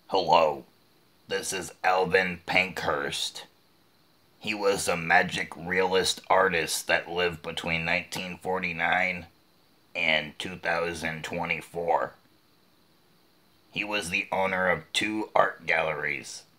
Hello, this is Alvin Pankhurst. He was a magic realist artist that lived between 1949 and 2024. He was the owner of two art galleries,